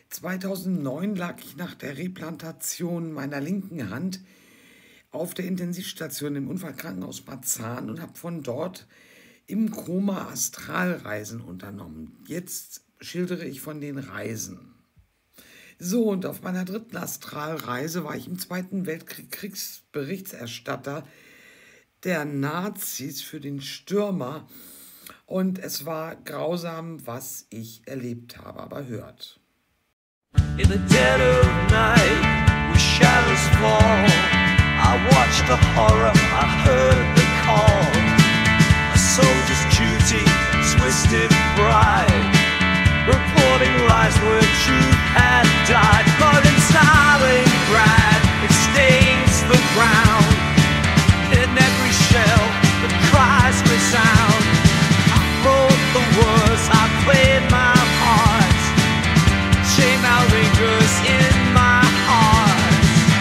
2009 lag ich nach der Replantation meiner linken Hand auf der Intensivstation im Unfallkrankenhaus Marzahn und habe von dort im Koma Astralreisen unternommen. Jetzt schildere ich von den Reisen. So, und auf meiner dritten Astralreise war ich im Zweiten Weltkrieg Kriegsberichterstatter der Nazis für den Stürmer. Und es war grausam, was ich erlebt habe. Aber hört. In the dead of night, where shadows fall, I watched the horror, I heard the call. A soldier's duty, twisted pride, reporting lies where truth had died. But in Stalingrad, it stains the ground. In every shell, the cries resound. I wrote the words, I played my part. Shame now lingers in my heart.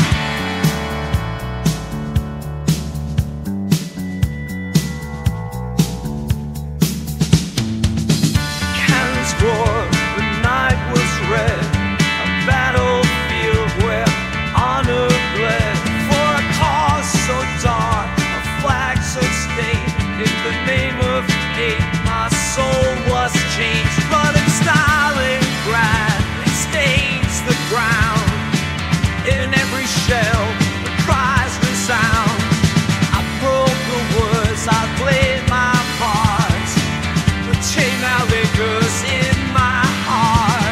Cannons roared, the night was red, a battlefield where honor bled. For a cause so dark, a flag so stained, in the name of hate, my soul was changed. But in Stalingrad, stains the ground. In every shell, the cries resound. I broke the words, I played my part. The chain now lingers in my heart.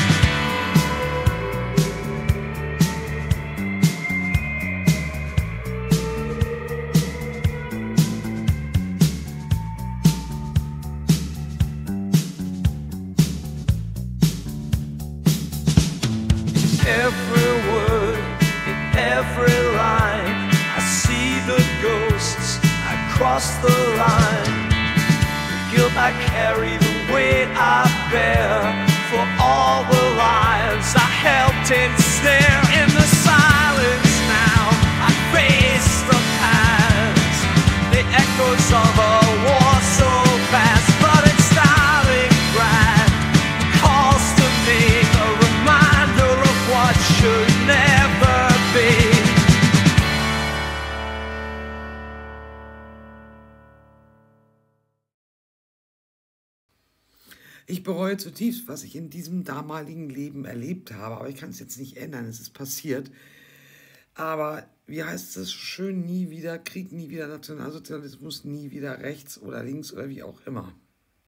Every word, in every line, I see the ghosts, I cross the line. The guilt I carry, the weight I bear, for all the lives I helped ensnare. In the silence now, I face the past, the echoes of a war so fast. But it's Stalingrad, calls to me, a reminder of what should never be. Ich bereue zutiefst, was ich in diesem damaligen Leben erlebt habe, aber ich kann es jetzt nicht ändern, es ist passiert. Aber wie heißt es schön, nie wieder Krieg, nie wieder Nationalsozialismus, nie wieder rechts oder links oder wie auch immer.